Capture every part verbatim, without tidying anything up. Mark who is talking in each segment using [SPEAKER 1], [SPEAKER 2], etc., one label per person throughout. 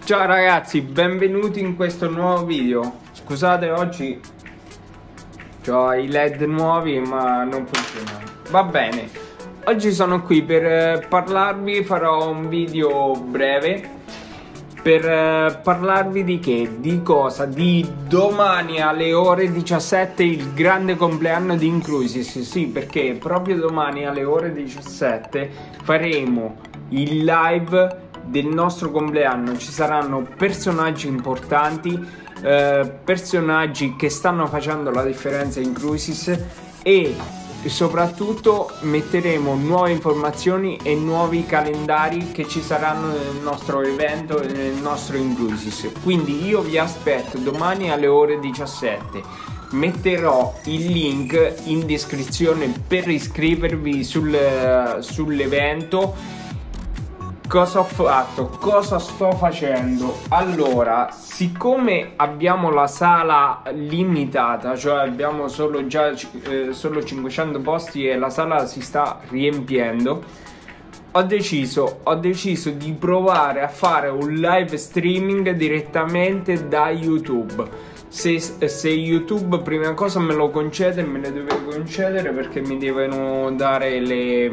[SPEAKER 1] Ciao ragazzi, benvenuti in questo nuovo video. Scusate, oggi ho i led nuovi ma non funzionano. Va bene, oggi sono qui per parlarvi, farò un video breve per parlarvi di che? Di cosa? Di domani alle ore diciassette il grande compleanno di Inclusis. Sì, perché proprio domani alle ore diciassette faremo il live del nostro compleanno. Ci saranno personaggi importanti, eh, personaggi che stanno facendo la differenza in Inclusis, e soprattutto metteremo nuove informazioni e nuovi calendari che ci saranno nel nostro evento e nel nostro Inclusis. Quindi io vi aspetto domani alle ore diciassette. Metterò il link in descrizione per iscrivervi sul, sull'evento. Cosa ho fatto? Cosa sto facendo? Allora, siccome abbiamo la sala limitata, cioè abbiamo solo già eh, solo cinquecento posti e la sala si sta riempiendo, ho deciso, ho deciso di provare a fare un live streaming direttamente da YouTube. Se, se YouTube prima cosa me lo concede, me ne deve concedere, perché mi devono dare le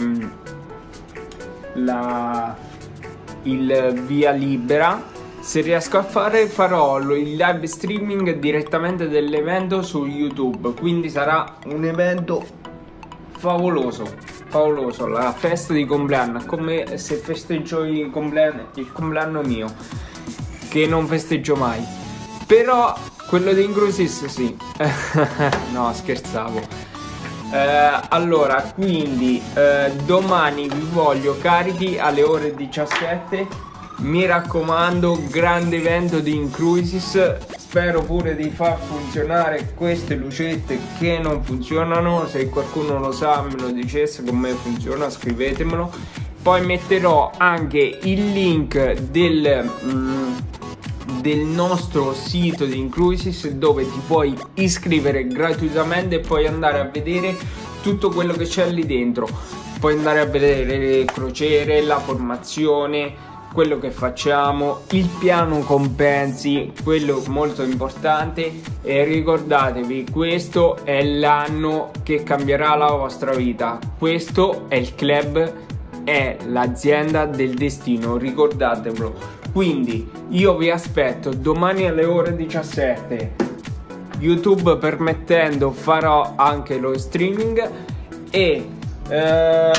[SPEAKER 1] la il via libera. Se riesco a fare, farò il live streaming direttamente dell'evento su YouTube, quindi sarà un evento favoloso, favoloso, la festa di compleanno, come se festeggio il compleanno, il compleanno mio, che non festeggio mai, però quello di Inclusis sì. No, scherzavo. Eh, allora, quindi eh, domani vi voglio carichi alle ore diciassette. Mi raccomando, grande evento di Inclusis. Spero pure di far funzionare queste lucette che non funzionano. Se qualcuno lo sa, me lo dicesse come funziona, scrivetemelo. Poi metterò anche il link del mm, del nostro sito di Inclusis, dove ti puoi iscrivere gratuitamente e puoi andare a vedere tutto quello che c'è lì dentro. Puoi andare a vedere le crociere, la formazione, quello che facciamo, il piano compensi, quello molto importante. E ricordatevi, questo è l'anno che cambierà la vostra vita. Questo è il club, è l'azienda del destino, ricordatevelo. Quindi io vi aspetto domani alle ore diciassette. YouTube permettendo farò anche lo streaming. E eh,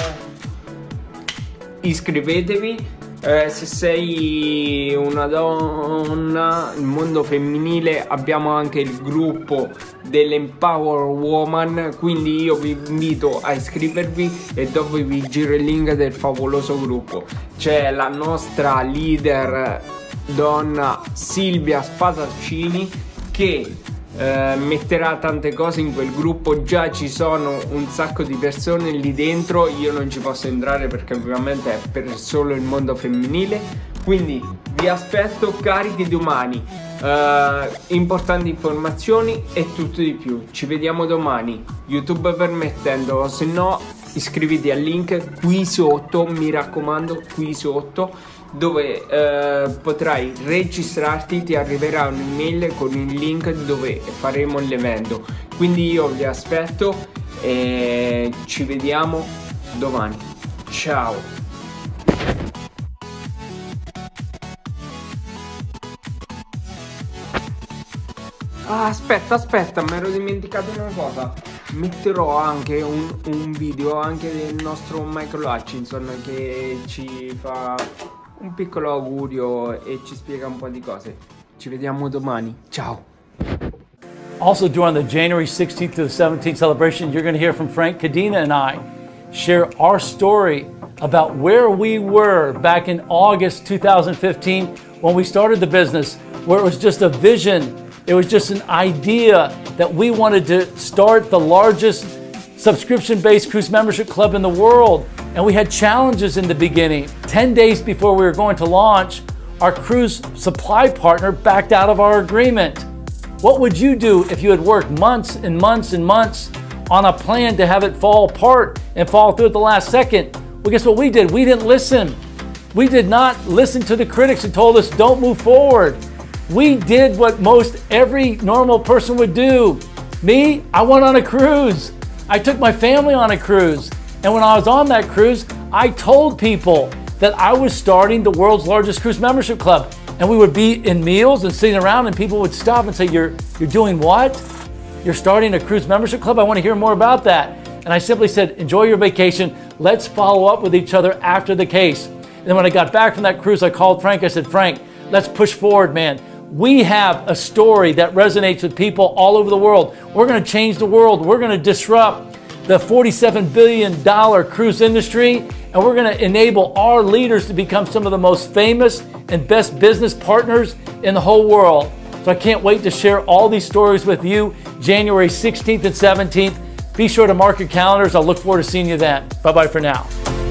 [SPEAKER 1] iscrivetevi. Eh, se sei una donna, il mondo femminile, abbiamo anche il gruppo dell'Empower Woman, quindi io vi invito a iscrivervi e dopo vi giro il link del favoloso gruppo. C'è la nostra leader donna Silvia Spadaccini che eh, metterà tante cose in quel gruppo. Già ci sono un sacco di persone lì dentro, io non ci posso entrare perché ovviamente è per solo il mondo femminile. Quindi vi aspetto carichi domani, eh, importanti informazioni e tutto di più. Ci vediamo domani, YouTube permettendo. Se no iscriviti al link qui sotto, mi raccomando, qui sotto, dove eh, potrai registrarti. Ti arriverà un'email con il link dove faremo l'evento. Quindi io vi aspetto e ci vediamo domani. Ciao. Ah, aspetta, aspetta, mi ero dimenticato una cosa. Metterò anche un, un video anche del nostro Michael Hutchinson, che ci fa un piccolo augurio e ci spiega un po' di cose. Ci vediamo domani. Ciao.
[SPEAKER 2] Also, during the January sixteenth to the seventeenth celebration, you're going to hear from Frank Cadena and I share our story about where we were back in August two thousand fifteen when we started the business, where it was just a vision. It was just an idea that we wanted to start the largest subscription-based cruise membership club in the world. And we had challenges in the beginning. ten days before we were going to launch, our cruise supply partner backed out of our agreement. What would you do if you had worked months and months and months on a plan to have it fall apart and fall through at the last second? Well, guess what we did? We didn't listen. We did not listen to the critics who told us don't move forward. We did what most every normal person would do. Me, I went on a cruise. I took my family on a cruise. And when I was on that cruise, I told people that I was starting the world's largest cruise membership club. And we would be in meals and sitting around and people would stop and say, you're, you're doing what? You're starting a cruise membership club? I want to hear more about that. And I simply said, enjoy your vacation. Let's follow up with each other after the case. And then when I got back from that cruise, I called Frank. I said, Frank, let's push forward, man. We have a story that resonates with people all over the world. We're going to change the world. We're going to disrupt the forty-seven billion dollar cruise industry, and we're going to enable our leaders to become some of the most famous and best business partners in the whole world. So I can't wait to share all these stories with you January sixteenth and seventeenth. Be sure to mark your calendars. I'll look forward to seeing you then. Bye-bye for now.